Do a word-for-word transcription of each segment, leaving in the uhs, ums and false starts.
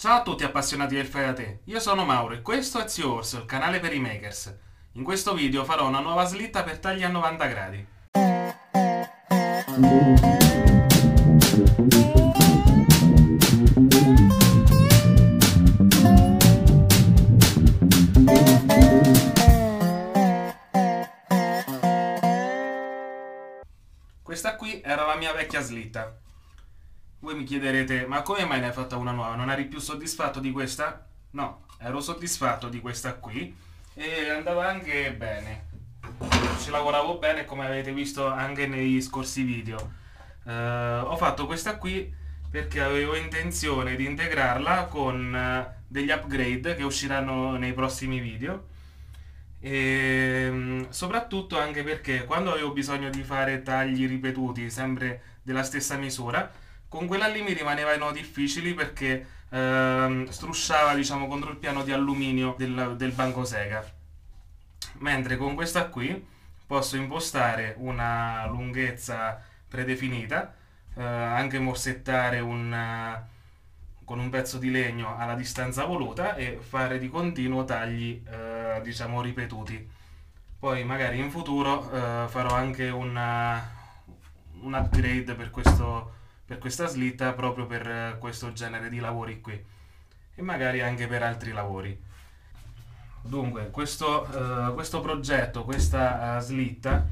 Ciao a tutti appassionati del fai da te, io sono Mauro e questo è Ziorso, il canale per i makers. In questo video farò una nuova slitta per tagli a novanta gradi. Questa qui era la mia vecchia slitta. Voi mi chiederete, ma come mai ne hai fatta una nuova? Non eri più soddisfatto di questa? No, ero soddisfatto di questa qui e andava anche bene. Ci lavoravo bene come avete visto anche nei scorsi video. Eh, ho fatto questa qui perché avevo intenzione di integrarla con eh, degli upgrade che usciranno nei prossimi video. E mm, soprattutto anche perché quando avevo bisogno di fare tagli ripetuti sempre della stessa misura, con quella lì mi rimanevano difficili perché ehm, strusciava, diciamo, contro il piano di alluminio del, del banco Sega. Mentre con questa qui posso impostare una lunghezza predefinita, eh, anche morsettare un, eh, con un pezzo di legno alla distanza voluta e fare di continuo tagli, eh, diciamo, ripetuti. Poi magari in futuro eh, farò anche una, un upgrade per questo per questa slitta proprio per eh, questo genere di lavori qui e magari anche per altri lavori. Dunque questo, eh, questo progetto, questa eh, slitta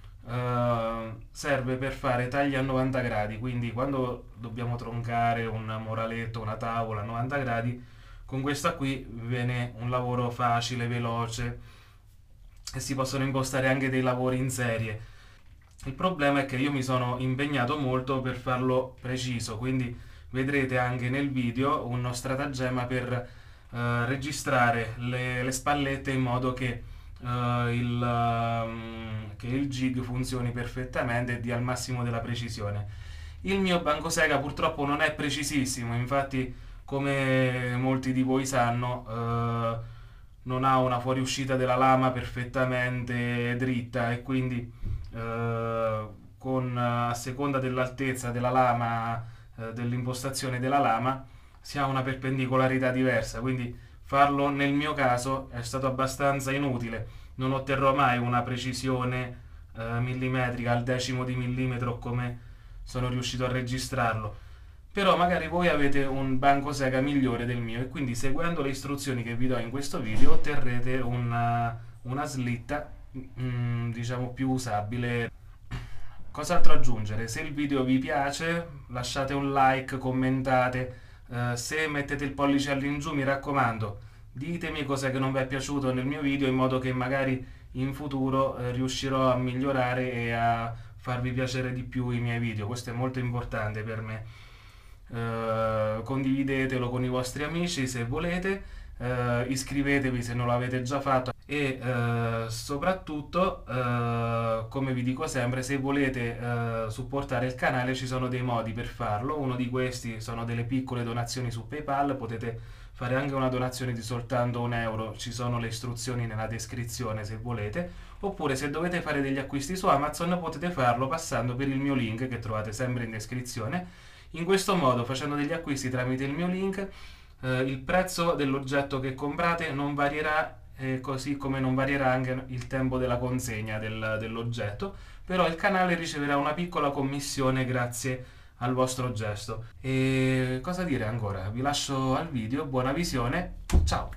eh, serve per fare tagli a novanta gradi, quindi quando dobbiamo troncare un moraletto, una tavola a novanta gradi, con questa qui viene un lavoro facile, veloce e si possono impostare anche dei lavori in serie. Il problema è che io mi sono impegnato molto per farlo preciso, quindi vedrete anche nel video uno stratagemma per eh, registrare le, le spallette in modo che, eh, il, um, che il jig funzioni perfettamente e dia il massimo della precisione. Il mio banco Sega purtroppo non è precisissimo, infatti come molti di voi sanno eh, non ha una fuoriuscita della lama perfettamente dritta e quindi eh, con, a seconda dell'altezza della lama, eh, dell'impostazione della lama, si ha una perpendicolarità diversa, quindi farlo nel mio caso è stato abbastanza inutile, non otterrò mai una precisione eh, millimetrica al decimo di millimetro come sono riuscito a registrarlo. Però magari voi avete un banco Sega migliore del mio e quindi seguendo le istruzioni che vi do in questo video otterrete una, una slitta mm, diciamo più usabile. Cos'altro aggiungere? Se il video vi piace lasciate un like, commentate, eh, se mettete il pollice all'ingiù mi raccomando ditemi cos'è che non vi è piaciuto nel mio video in modo che magari in futuro eh, riuscirò a migliorare e a farvi piacere di più i miei video. Questo è molto importante per me. Uh, condividetelo con i vostri amici se volete, uh, iscrivetevi se non l'avete già fatto e uh, soprattutto, uh, come vi dico sempre, se volete uh, supportare il canale ci sono dei modi per farlo. Uno di questi sono delle piccole donazioni su PayPal, potete fare anche una donazione di soltanto un euro, ci sono le istruzioni nella descrizione se volete, oppure se dovete fare degli acquisti su Amazon potete farlo passando per il mio link che trovate sempre in descrizione. In questo modo, facendo degli acquisti tramite il mio link, eh, il prezzo dell'oggetto che comprate non varierà, eh, così come non varierà anche il tempo della consegna del, dell'oggetto, però il canale riceverà una piccola commissione grazie al vostro gesto. E cosa dire ancora? Vi lascio al video, buona visione, ciao!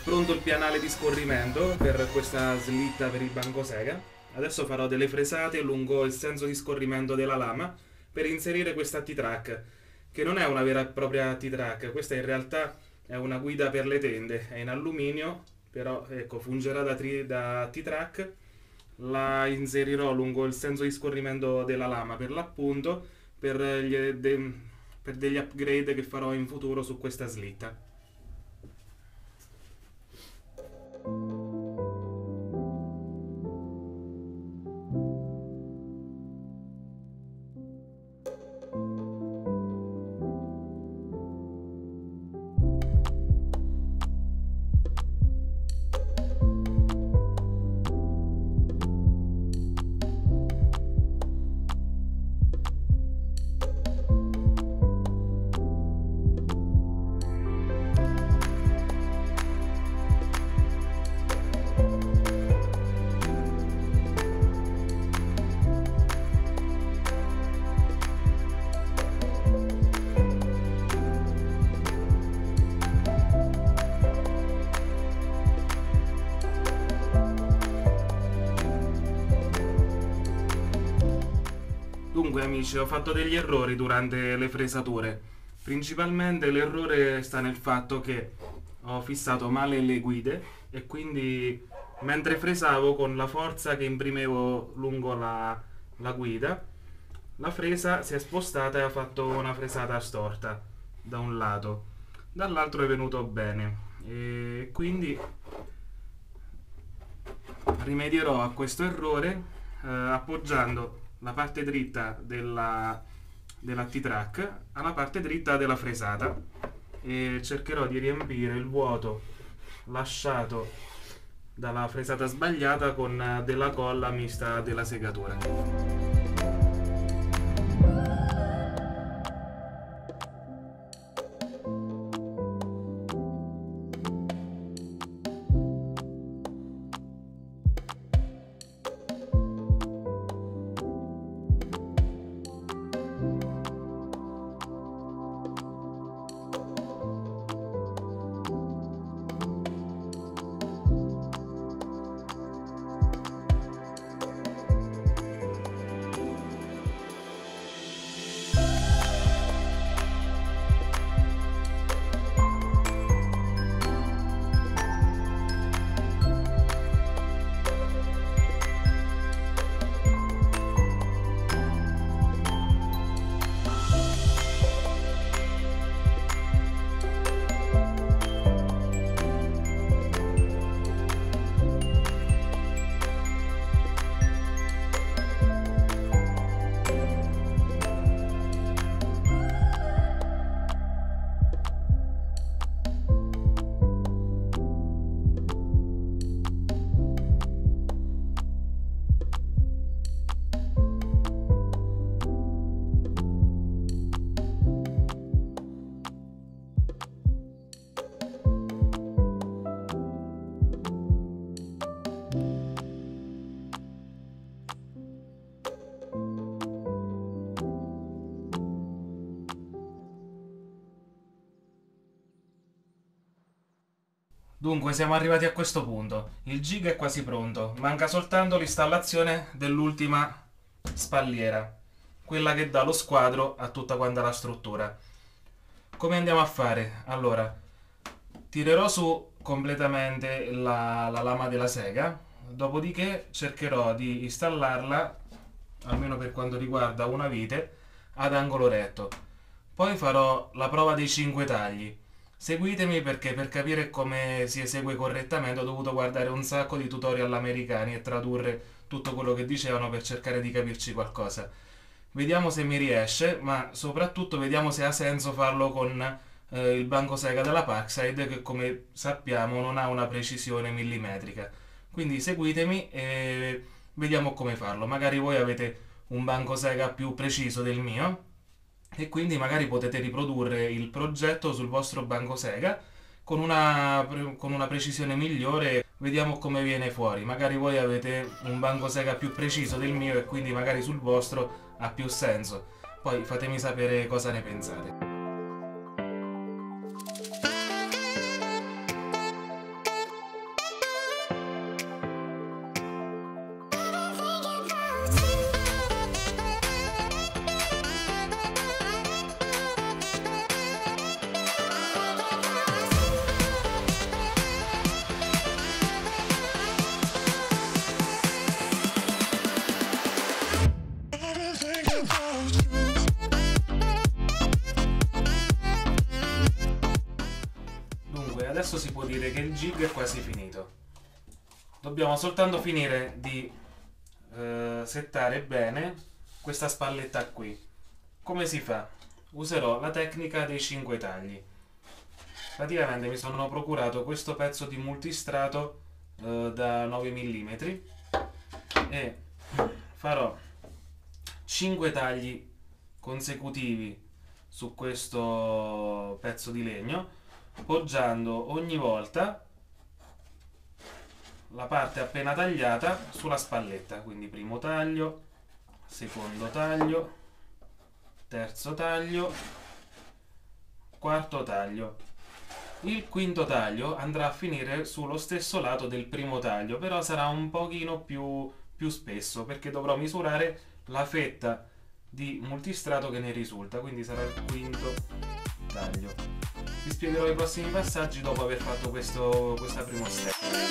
pronto il pianale di scorrimento per questa slitta per il banco sega. Adesso farò delle fresate lungo il senso di scorrimento della lama per inserire questa T-Track, che non è una vera e propria T-Track, questa in realtà è una guida per le tende, è in alluminio, però ecco, fungerà da, tri- da T-Track. La inserirò lungo il senso di scorrimento della lama per l'appunto, per, gli, de, per degli upgrade che farò in futuro su questa slitta. Dunque amici, ho fatto degli errori durante le fresature. Principalmente l'errore sta nel fatto che ho fissato male le guide e quindi mentre fresavo con la forza che imprimevo lungo la, la guida, la fresa si è spostata e ha fatto una fresata storta da un lato, dall'altro è venuto bene e quindi rimedierò a questo errore eh, appoggiando la parte dritta della, della T-Track alla parte dritta della fresata e cercherò di riempire il vuoto lasciato dalla fresata sbagliata con della colla mista della segatura. Dunque siamo arrivati a questo punto, il gig è quasi pronto, manca soltanto l'installazione dell'ultima spalliera, quella che dà lo squadro a tutta quanta la struttura. Come andiamo a fare? Allora, tirerò su completamente la, la lama della sega, dopodiché cercherò di installarla, almeno per quanto riguarda una vite, ad angolo retto. Poi farò la prova dei cinque tagli. Seguitemi perché per capire come si esegue correttamente ho dovuto guardare un sacco di tutorial americani e tradurre tutto quello che dicevano per cercare di capirci qualcosa. Vediamo se mi riesce, ma soprattutto vediamo se ha senso farlo con eh, il banco sega della Parkside, che come sappiamo non ha una precisione millimetrica. Quindi seguitemi e vediamo come farlo. Magari voi avete un banco sega più preciso del mio e quindi magari potete riprodurre il progetto sul vostro banco sega con una, con una precisione migliore. Vediamo come viene fuori. Magari voi avete un banco sega più preciso del mio e quindi magari sul vostro ha più senso. Poi fatemi sapere cosa ne pensate. Dunque, adesso si può dire che il gig è quasi finito. Dobbiamo soltanto finire di eh, settare bene questa spalletta qui. Come si fa? Userò la tecnica dei cinque tagli. Praticamente mi sono procurato questo pezzo di multistrato eh, da nove millimetri e farò cinque tagli consecutivi su questo pezzo di legno, poggiando ogni volta la parte appena tagliata sulla spalletta. Quindi primo taglio, secondo taglio, terzo taglio, quarto taglio. Il quinto taglio andrà a finire sullo stesso lato del primo taglio, però sarà un pochino più, più spesso, perché dovrò misurare la fetta di multistrato che ne risulta, quindi sarà il quinto taglio. Vi spiegherò i prossimi passaggi dopo aver fatto questo, questa prima step.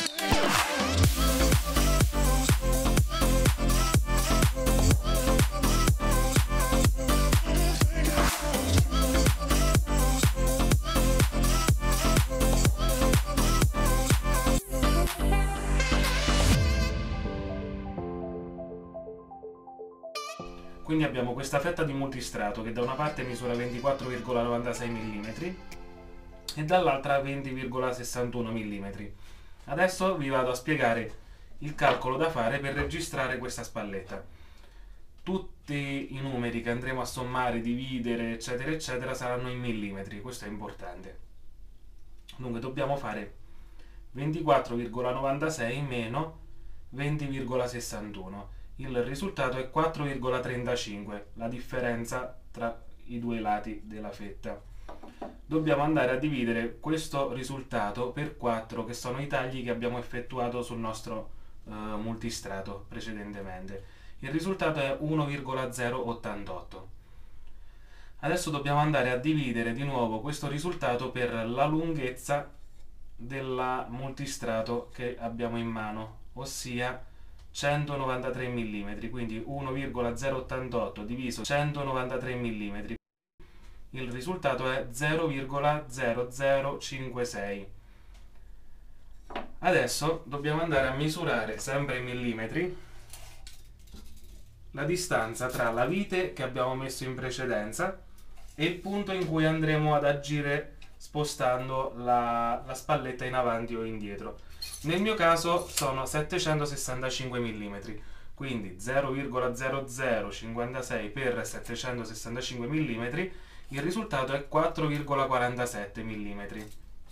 Quindi abbiamo questa fetta di multistrato che da una parte misura ventiquattro virgola novantasei millimetri e dall'altra venti virgola sessantuno millimetri. Adesso vi vado a spiegare il calcolo da fare per registrare questa spalletta. Tutti i numeri che andremo a sommare, dividere, eccetera, eccetera, saranno in millimetri, questo è importante. Dunque dobbiamo fare ventiquattro virgola novantasei meno venti virgola sessantuno. Il risultato è quattro virgola trentacinque, la differenza tra i due lati della fetta. Dobbiamo andare a dividere questo risultato per quattro, che sono i tagli che abbiamo effettuato sul nostro uh, multistrato precedentemente. Il risultato è uno virgola zero ottantotto. Adesso dobbiamo andare a dividere di nuovo questo risultato per la lunghezza del multistrato che abbiamo in mano, ossia centonovantatré millimetri, quindi uno virgola zero ottantotto diviso centonovantatré millimetri. Il risultato è zero virgola zero zero cinquantasei. Adesso dobbiamo andare a misurare, sempre in millimetri, la distanza tra la vite che abbiamo messo in precedenza e il punto in cui andremo ad agire spostando la, la spalletta in avanti o indietro. Nel mio caso sono settecentosessantacinque millimetri, quindi zero virgola zero zero cinquantasei per settecentosessantacinque millimetri, il risultato è quattro virgola quarantasette millimetri.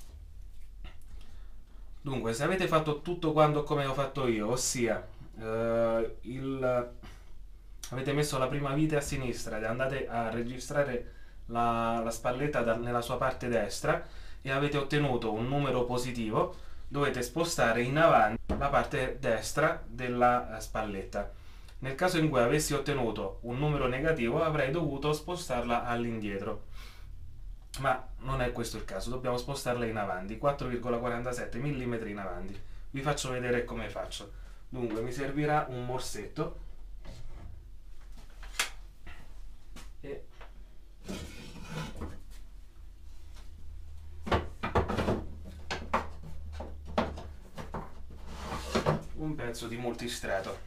Dunque, se avete fatto tutto quanto come ho fatto io, ossia eh, il, avete messo la prima vite a sinistra ed andate a registrare la, la spalletta da, nella sua parte destra e avete ottenuto un numero positivo, dovete spostare in avanti la parte destra della spalletta. Nel caso in cui avessi ottenuto un numero negativo avrei dovuto spostarla all'indietro, ma non è questo il caso, dobbiamo spostarla in avanti, quattro virgola quarantasette millimetri in avanti. Vi faccio vedere come faccio. Dunque mi servirà un morsetto e un pezzo di multistrato.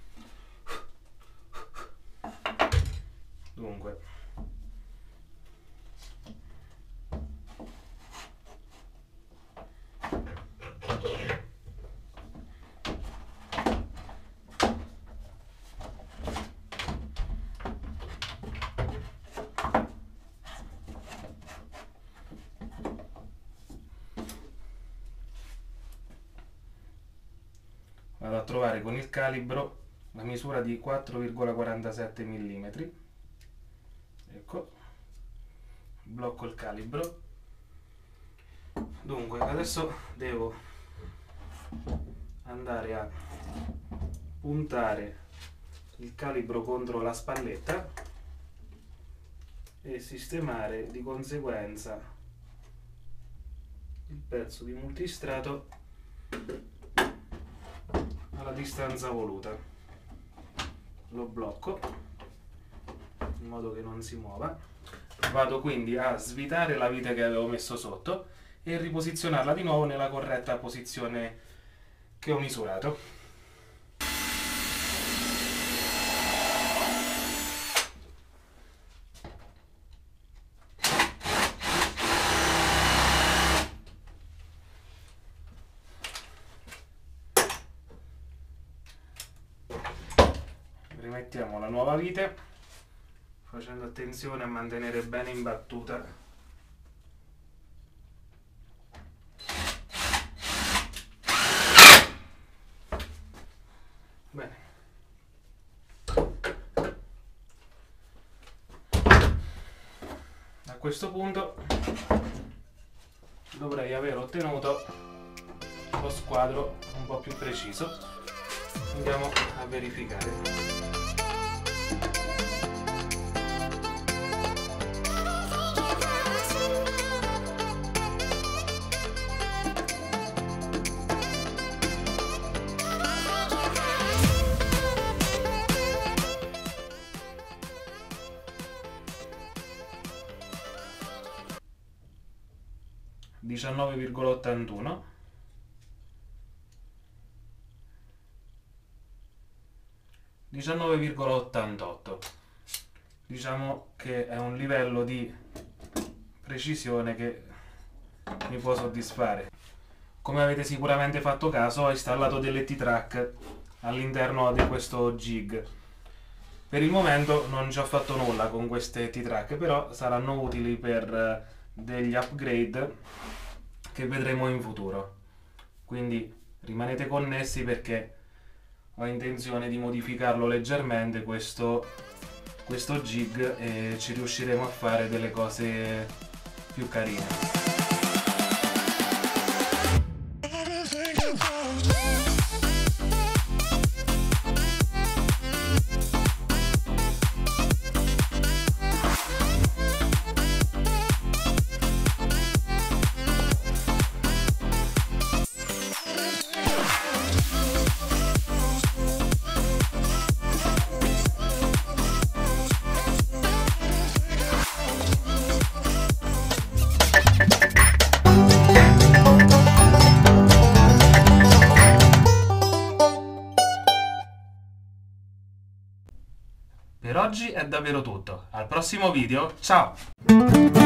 Dunque vado a trovare con il calibro la misura di quattro virgola quarantasette millimetri. Ecco, blocco il calibro. Dunque adesso devo andare a puntare il calibro contro la spalletta e sistemare di conseguenza il pezzo di multistrato alla distanza voluta. Lo blocco in modo che non si muova. Vado quindi a svitare la vite che avevo messo sotto e riposizionarla di nuovo nella corretta posizione che ho misurato. Rimettiamo la nuova vite facendo attenzione a mantenere bene imbattuta bene. A questo punto dovrei aver ottenuto lo squadro un po' più preciso. Andiamo a verificare. diciannove virgola ottantuno, diciannove virgola ottantotto. Diciamo che è un livello di precisione che mi può soddisfare. Come avete sicuramente fatto caso, ho installato delle T-Track all'interno di questo jig. Per il momento non ci ho fatto nulla con queste T-Track, però saranno utili per degli upgrade che vedremo in futuro. Quindi rimanete connessi perché ho intenzione di modificarlo leggermente questo, questo jig e ci riusciremo a fare delle cose più carine. Per oggi è davvero tutto. Al prossimo video, ciao!